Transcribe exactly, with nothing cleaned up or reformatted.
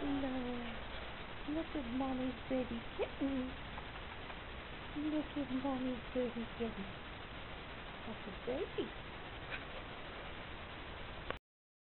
No. Look at Mommy's baby kitten. Look at Mommy's baby kitten. That's a baby.